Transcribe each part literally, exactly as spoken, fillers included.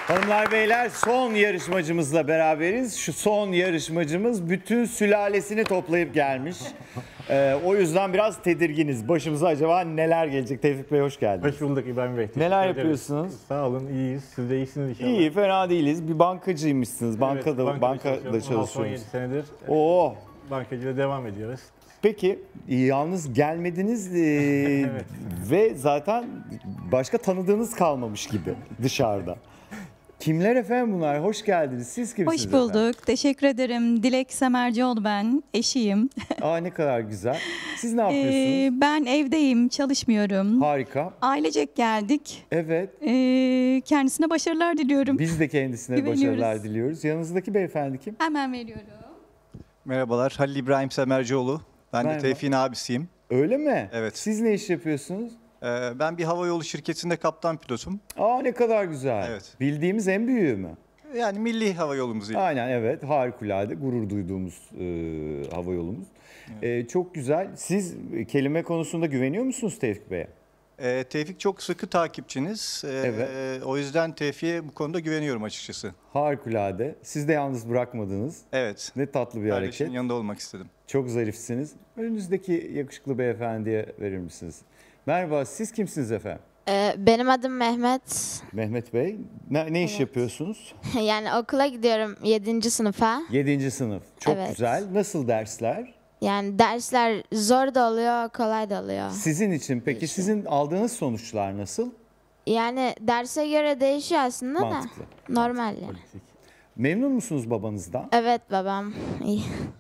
Hanımlar beyler, son yarışmacımızla beraberiz. Şu son yarışmacımız bütün sülalesini toplayıp gelmiş. Ee, o yüzden biraz tedirginiz. Başımıza acaba neler gelecek? Tevfik Bey hoş geldiniz. Hoş bulduk İbrahim Bey. Neler ederiz. yapıyorsunuz? Sağ olun, iyiyiz. Siz de iyisiniz inşallah. İyi, fena değiliz. Bir bankacıymışsınız. Bankada, Evet, bankada çalışıyorum. çalışıyorsunuz. on yedi senedir Oo. bankacılığa devam ediyoruz. Peki, yalnız gelmediniz ee, Evet. ve zaten başka tanıdığınız kalmamış gibi dışarıda. Kimler efendim bunlar? Hoş geldiniz. Siz kimsiniz Hoş bulduk. efendim? Teşekkür ederim. Dilek Semercioğlu ben. Eşiyim. Aa, ne kadar güzel. Siz ne Ee, yapıyorsunuz? ben evdeyim, çalışmıyorum. Harika. Ailecek geldik. Evet. Ee, kendisine başarılar diliyorum. Biz de kendisine Güveniyoruz. başarılar diliyoruz. Yanınızdaki beyefendi kim? Hemen veriyorum. Merhabalar, Halil İbrahim Semercioğlu. Ben Merhaba. de Tevfik'in abisiyim. Öyle mi? Evet. Siz ne iş yapıyorsunuz? Ee, ben bir havayolu şirketinde kaptan pilotum. Aa, ne kadar güzel. Evet. Bildiğimiz en büyüğü mü? Yani milli havayolumuz. Aynen, evet. Harikulade. Gurur duyduğumuz e, hava yolumuz. E, çok güzel. Siz kelime konusunda güveniyor musunuz Tevfik Bey'e? Ee, Tevfik çok sıkı takipçiniz. Ee, Evet. O yüzden Tevfik'e bu konuda güveniyorum açıkçası. Harikulade. Siz de yalnız bırakmadınız. Evet. Ne tatlı bir Kardeşimin hareket. yanında olmak istedim. Çok zarifsiniz. Önünüzdeki yakışıklı beyefendiye verir misiniz? Merhaba, siz kimsiniz efendim? Ee, benim adım Mehmet. Mehmet Bey. Ne, ne iş Evet. yapıyorsunuz? Yani okula gidiyorum yedinci sınıfa. Yedinci sınıf. Çok Evet. güzel. Nasıl dersler? Yani dersler zor da oluyor, kolay da oluyor. Sizin için peki Değişiyor. sizin aldığınız sonuçlar nasıl? Yani derse göre değişiyor aslında Mantıklı. da. Normal yani. Politik. Memnun musunuz babanızdan? Evet babam. İyi.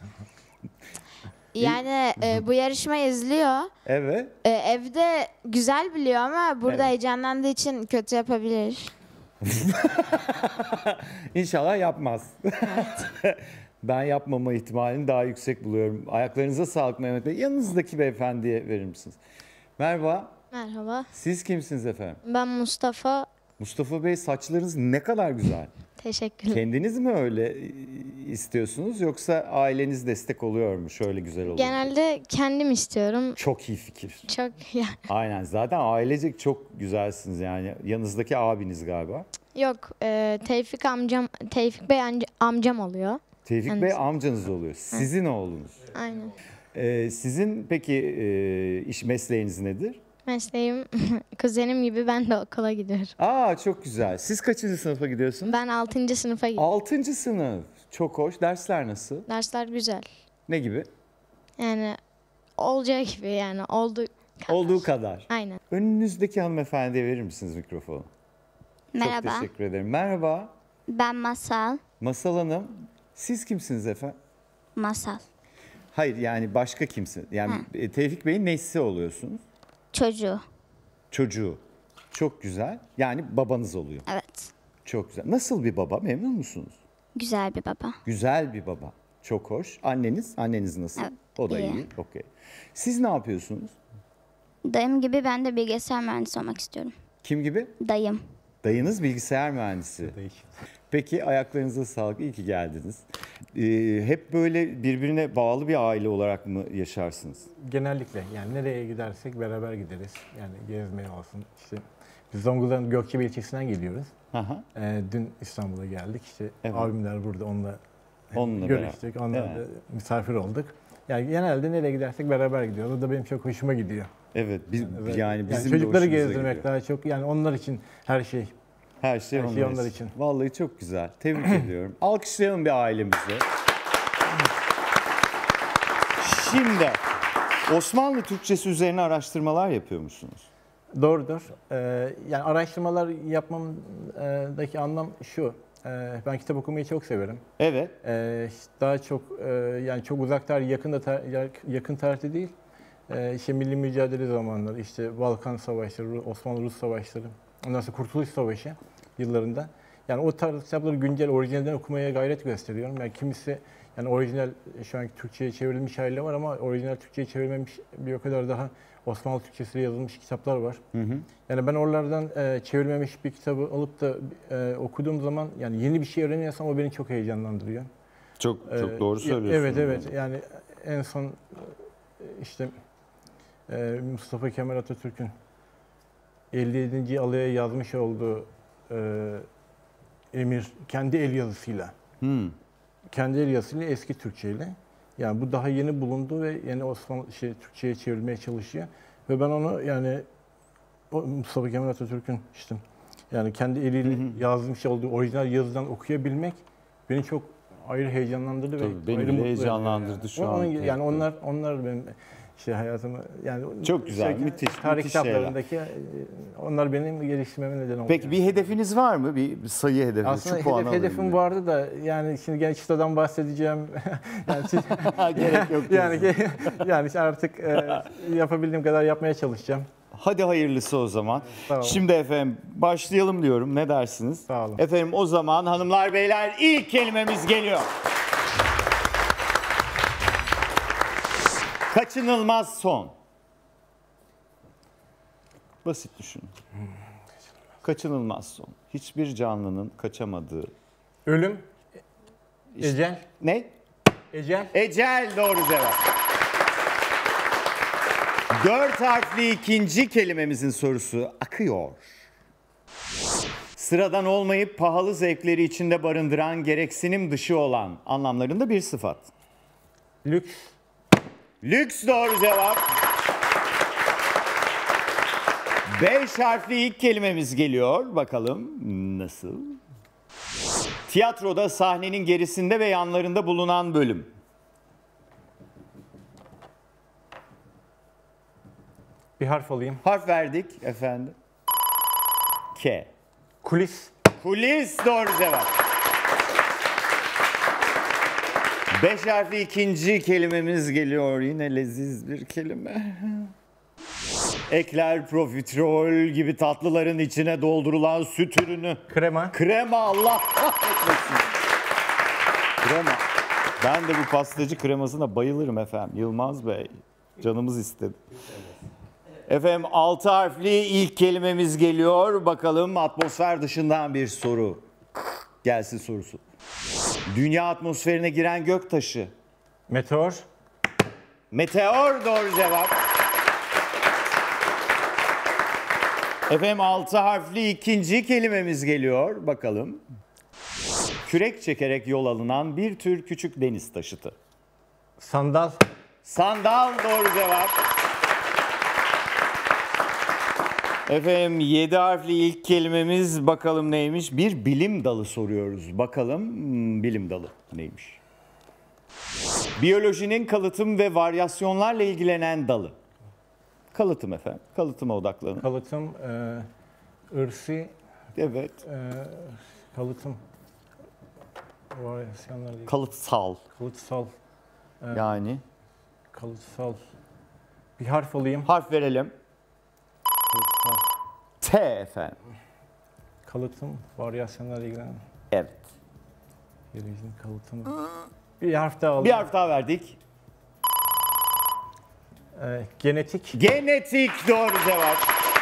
Yani e, bu yarışmayı izliyor. Evet. E, evde güzel biliyor ama burada Evet. heyecanlandığı için kötü yapabilir. İnşallah yapmaz. Ben yapmama ihtimalini daha yüksek buluyorum. Ayaklarınıza sağlık Mehmet Bey. Yanınızdaki beyefendiye verir misiniz? Merhaba. Merhaba, Siz kimsiniz efendim? ben Mustafa. Mustafa Bey, saçlarınız ne kadar güzel. Teşekkürler. Kendiniz mi öyle istiyorsunuz yoksa aileniz destek oluyor mu? Şöyle güzel olur. Genelde kendim istiyorum. Çok iyi fikir. Çok ya Aynen, zaten ailecek çok güzelsiniz yani. Yanınızdaki abiniz galiba. yok. E, Tevfik amcam, Tevfik Bey amca- amcam oluyor. Tevfik Evet. Bey amcanız oluyor. Sizin oğlunuz. Aynen. Ee, sizin peki e, iş mesleğiniz nedir? Mesleğim kuzenim gibi ben de okula gidiyorum. Aa, çok güzel. Siz kaçıncı sınıfa gidiyorsunuz? Ben altıncı sınıfa gidiyorum. Altıncı sınıf. Çok hoş. Dersler nasıl? Dersler güzel. Ne gibi? Yani olacağı gibi yani oldu. Olduğu kadar. Aynen. Önünüzdeki hanımefendiye verir misiniz mikrofonu? Merhaba, Çok teşekkür ederim. Merhaba. ben Masal. Masal Hanım. Siz kimsiniz efendim? Masal. Hayır, yani başka kimsin? Yani e, Tevfik Bey'in nesi oluyorsunuz? Çocuğu. Çocuğu. Çok güzel. Yani babanız oluyor. Evet. Çok güzel. Nasıl bir baba? Memnun musunuz? Güzel bir baba. Güzel bir baba. Çok hoş. Anneniz? Anneniz nasıl? Evet, O da iyi. iyi. Okey. Siz ne yapıyorsunuz? Dayım gibi ben de bilgisayar mühendisi olmak istiyorum. Kim gibi? Dayım. Dayınız bilgisayar mühendisi. Değişik. Peki, ayaklarınıza sağlık. İyi ki geldiniz. Ee, hep böyle birbirine bağlı bir aile olarak mı yaşarsınız? Genellikle yani nereye gidersek beraber gideriz. Yani gezmeye olsun. İşte biz Zonguldak'ın Gökçebel ilçesinden geliyoruz. Aha. Ee, dün İstanbul'a geldik. İşte Evet. abimler burada, onunla Onunla görüştük. beraber. Onlarla Evet. misafir olduk. Yani genelde nereye gidersek beraber gidiyoruz. O da benim çok hoşuma gidiyor. Evet, biz, Evet. yani bizim de çocukları hoşumuza gezdirmek gidiyor. daha çok, yani onlar için her şey. Her şey, her onlar, şey onlar için. için. Vallahi çok güzel. Tebrik ediyorum. Alkışlayalım bir ailemizi. Şimdi Osmanlı Türkçesi üzerine araştırmalar yapıyor musunuz? Doğrudur. Ee, yani araştırmalar yapmamdaki anlam şu. Ee, ben kitap okumayı çok severim. Evet. Ee, daha çok e, yani çok uzak tarih, yakın da tar- yakın tarihte değil. Ee, işte milli mücadele zamanları, işte Balkan Savaşları, Osmanlı-Rus Savaşları, ondan sonra Kurtuluş Savaşı yıllarında. Yani o tarz kitapları güncel, orijinalden okumaya gayret gösteriyorum. Yani kimisi, yani orijinal şu anki Türkçe'ye çevrilmiş hali var ama orijinal Türkçe'ye çevrilmemiş bir o kadar daha Osmanlı Türkçesiyle yazılmış kitaplar var. Hı hı. Yani ben oralardan e, çevrilmemiş bir kitabı alıp da e, okuduğum zaman yani yeni bir şey öğreniyorsam o beni çok heyecanlandırıyor. Çok çok Ee, doğru ya- söylüyorsunuz. Evet, evet. Yani en son e, işte e, Mustafa Kemal Atatürk'ün elli yedinci alaya yazmış olduğu e, Emir kendi el yazısıyla. Hmm. Kendi el yazısıyla eski Türkçeyle. Yani bu daha yeni bulundu ve yeni Osmanlı şey Türkçe'ye çevrilmeye çalışıyor. Ve ben onu yani o Mustafa Kemal Atatürk'ün işte yani kendi eliyle Hı hı. yazmış olduğu orijinal yazıdan okuyabilmek beni çok ayrı heyecanlandırdı Tabii, ve beni ayrı bile mutlu heyecanlandırdı ediyor şu yani. an. Onun, Evet, yani evet. onlar onlar benim şey hayatımı yani Çok güzel, müthiş, tarih müthiş şeyler. kitaplarındaki e, onlar benim geliştirmeme neden oldu. Peki yani. bir hedefiniz var mı? Bir sayı hedefi. Aslında Şu puanı hedef, alayım hedefim diye. vardı da yani şimdi genç çıtadan bahsedeceğim. yani, Gerek yok. yani yani artık e, yapabildiğim kadar yapmaya çalışacağım. Hadi hayırlısı o zaman. Sağ olun. Şimdi efendim başlayalım diyorum. Ne dersiniz? Sağ olun. Efendim o zaman hanımlar beyler ilk kelimemiz geliyor. Kaçınılmaz son. Basit düşünün. Kaçınılmaz son. Hiçbir canlının kaçamadığı. Ölüm, İşte- ecel, Ne? ecel. Ecel doğru cevap. Dört harfli ikinci kelimemizin sorusu akıyor. Sıradan olmayıp pahalı zevkleri içinde barındıran, gereksinim dışı olan anlamlarında bir sıfat. Lüks, Lüks doğru cevap. Beş harfli ilk kelimemiz geliyor. Bakalım nasıl? Tiyatroda sahnenin gerisinde ve yanlarında bulunan bölüm. bir harf alayım. Harf verdik efendim. K. Kulis, Kulis doğru cevap. Beş harfli ikinci kelimemiz geliyor. Yine leziz bir kelime. Ekler, profiterol gibi tatlıların içine doldurulan süt ürünü. krema, Krema Allah kahretmesin. Krema. Ben de bu pastacı kremasına bayılırım efendim. Yılmaz Bey. Canımız istedi. Efendim altı harfli ilk kelimemiz geliyor. Bakalım atmosfer dışından bir soru. Gelsin sorusu. Dünya atmosferine giren göktaşı. meteor, Meteor doğru cevap. Efendim altı harfli ikinci kelimemiz geliyor. Bakalım. Kürek çekerek yol alınan bir tür küçük deniz taşıtı. sandal, Sandal doğru cevap. Efendim yedi harfli ilk kelimemiz bakalım neymiş? Bir bilim dalı soruyoruz. Bakalım hmm, bilim dalı neymiş? Biyolojinin kalıtım ve varyasyonlarla ilgilenen dalı. Kalıtım efendim. Kalıtıma odaklanın. kalıtım, e, ırsi, Evet. e, kalıtım, varyasyonlar değil. Kalıtsal Kalıtsal, yani. kalıtsal. Bir harf alayım. Harf verelim. Kalıtsal. T efendim. Kalıtım, varyasyonlarla ilgilenen. Evet. Biyolojinin kalıtımı. Bir harf daha alayım. Bir harf daha verdik. E, genetik, Genetik doğru cevap.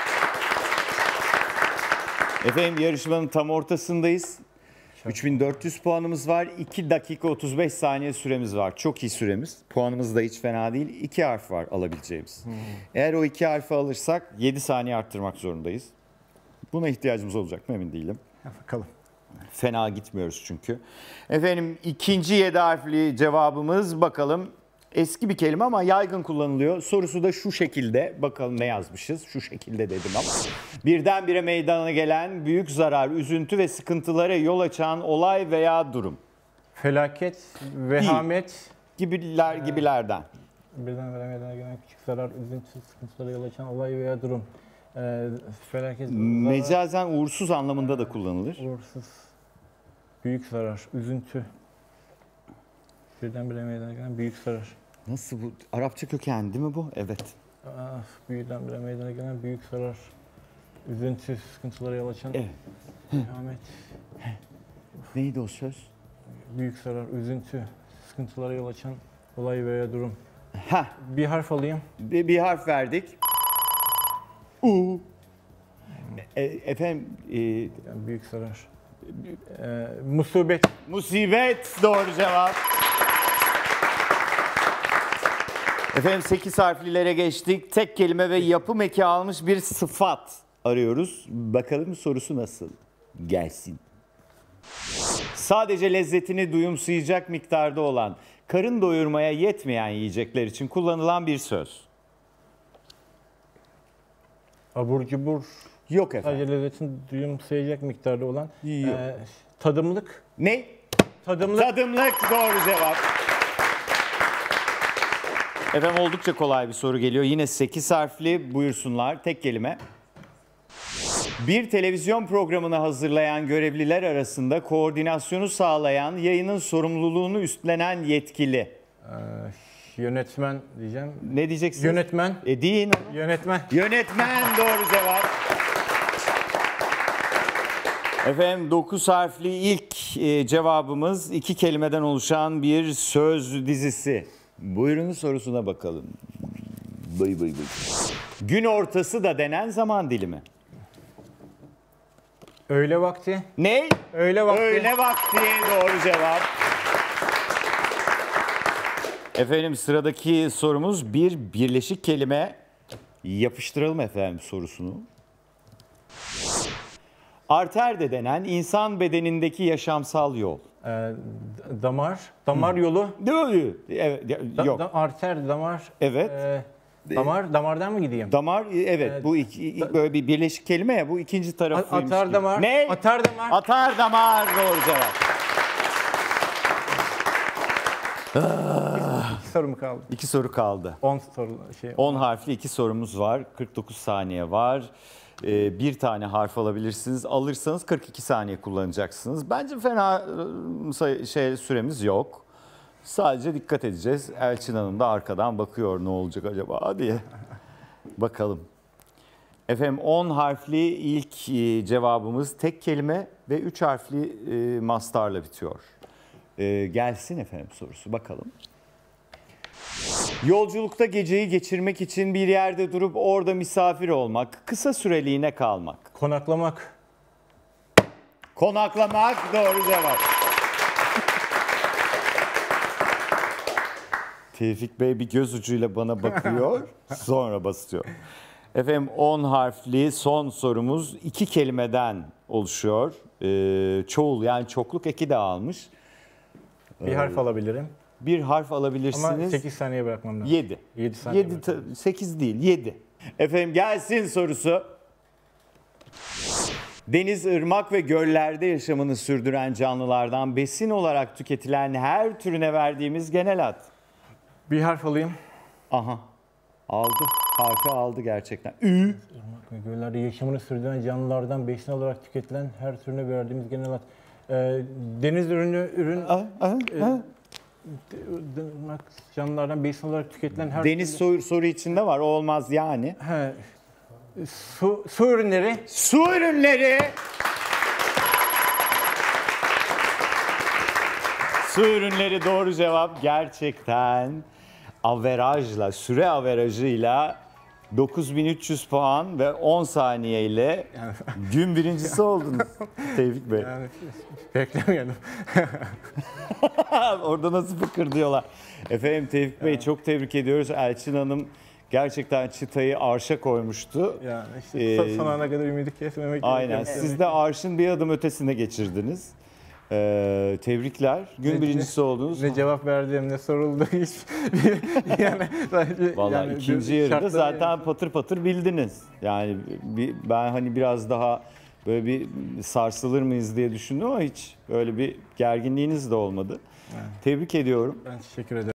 Efendim yarışmanın tam ortasındayız. üç bin dört yüz puanımız var. iki dakika otuz beş saniye süremiz var. Çok iyi süremiz. Puanımız da hiç fena değil. iki harf var alabileceğimiz. Hmm. Eğer o iki harfi alırsak yedi saniye arttırmak zorundayız. Buna ihtiyacımız olacak mı emin değilim. bakalım. Fena gitmiyoruz çünkü. Efendim ikinci yedi harfli cevabımız bakalım. Eski bir kelime ama yaygın kullanılıyor. Sorusu da şu şekilde. Bakalım ne yazmışız? Şu şekilde dedim ama. Birdenbire meydana gelen büyük zarar, üzüntü ve sıkıntılara yol açan olay veya durum. Felaket, vehamet, Gibiler gibilerden. birden meydana gelen küçük zarar, üzüntü, sıkıntılara yol açan olay veya durum. E, felaket, zarar, Mecazen uğursuz anlamında da kullanılır. uğursuz, büyük zarar, üzüntü. Birdenbire meydana gelen büyük zarar. Nasıl bu? Arapça köken değil mi bu? Evet. Ah, birdenbire meydana gelen büyük zarar, üzüntü, sıkıntılara yol açan Evet. vehamet, Neydi o söz? büyük zarar, üzüntü, sıkıntılara yol açan olay veya durum. Heh, Bir harf alayım. bir, bir harf verdik. U. E, efendim e, Yani büyük zarar. Ee, musibet, musibet doğru cevap. Efendim sekiz harflilere geçtik. Tek kelime ve yapım eki almış bir sıfat arıyoruz. Bakalım sorusu nasıl? Gelsin. Sadece lezzetini duyumsayacak miktarda olan, karın doyurmaya yetmeyen yiyecekler için kullanılan bir söz. Abur cubur, Yok efendim. sadece lezzetini duyumsayacak miktarda olan Yok. e, tadımlık. Ne? Tadımlık. Tadımlık doğru cevap. Efendim oldukça kolay bir soru geliyor. Yine sekiz harfli, buyursunlar. Tek kelime. Bir televizyon programını hazırlayan görevliler arasında koordinasyonu sağlayan, yayının sorumluluğunu üstlenen yetkili. e, yönetmen diyeceğim. Ne diyeceksiniz? Yönetmen. E deyin onu. Yönetmen. Yönetmen doğru cevap. Efendim dokuz harfli ilk e, cevabımız iki kelimeden oluşan bir söz dizisi. Buyurun sorusuna bakalım. Bay bay bay. Gün ortası da denen zaman dilimi. Öğle vakti. Ne? Öğle vakti. Öğle vakti doğru cevap. Efendim sıradaki sorumuz bir birleşik kelime. Yapıştıralım efendim sorusunu. Arter de denen insan bedenindeki yaşamsal yol. E, damar. Damar yolu. Değil. Evet, Da- yok. da- arter, damar. Evet. e, damar. Damardan mı gideyim? Damar evet Evet. bu iki, böyle bir birleşik kelime ya bu ikinci A- tarafıymış Atar gibi. damar. Ne? Atar damar. Atar damar doğru cevap. İki sorum kaldı. İki soru kaldı. on soru şey. on harfli iki sorumuz var. kırk dokuz saniye var. Ee, bir tane harf alabilirsiniz. Alırsanız kırk iki saniye kullanacaksınız. Bence fena e, say- şey süremiz yok. Sadece dikkat edeceğiz. Elçin Hanım da arkadan bakıyor ne olacak acaba diye. Bakalım. Efendim on harfli ilk e, cevabımız tek kelime ve üç harfli e, mastarla bitiyor. E, gelsin efendim sorusu bakalım. Yolculukta geceyi geçirmek için bir yerde durup orada misafir olmak, kısa süreliğine kalmak. Konaklamak. Konaklamak doğru cevap. Tevfik Bey bir göz ucuyla bana bakıyor, sonra basıyor. Efendim on harfli son sorumuz iki kelimeden oluşuyor. Ee, çoğul yani çokluk eki de almış. Bir harf alabilirim. Bir harf Ama alabilirsiniz. sekiz saniye bırakmam lazım. yedi. yedi saniye yedi, bırakmam. sekiz değil yedi. Efendim gelsin sorusu. Deniz, ırmak ve göllerde yaşamını sürdüren canlılardan besin olarak tüketilen her türüne verdiğimiz genel ad. Bir harf alayım. Aha. Aldı. Harfi aldı gerçekten. Ü. Irmak ve göllerde yaşamını sürdüren canlılardan besin olarak tüketilen her türüne verdiğimiz genel ad. Ee, deniz ürünü, ürün, Aha, aha, e, aha. d- ırmak canlılardan besin olarak tüketilen her Deniz soru, soru içinde var. O olmaz yani. He. Su, su ürünleri. Su ürünleri. Su ürünleri doğru cevap. Gerçekten averajla, süre averajıyla dokuz bin üç yüz puan ve on saniyeyle gün birincisi oldunuz Tevfik Bey. Yani beklemiyordum. Orada nasıl fıkır diyorlar. Efendim Tevfik Bey çok tebrik ediyoruz. Elçin Hanım gerçekten çıtayı arşa koymuştu. Yani işte Ee, son- son ana kadar ümidi kesmemek Aynen. gerekiyor. Siz de arşın bir adım ötesine geçirdiniz. Ee, tebrikler. Gün Ne- birincisi oldunuz. Ne cevap verdim, ne soruldu hiç. yani sadece Vallahi yani ikinci bir yarıda şartları- zaten patır patır bildiniz. Yani bir, ben hani biraz daha böyle bir sarsılır mıyız diye düşündüm ama hiç öyle bir gerginliğiniz de olmadı. Tebrik ediyorum. Ben teşekkür ederim.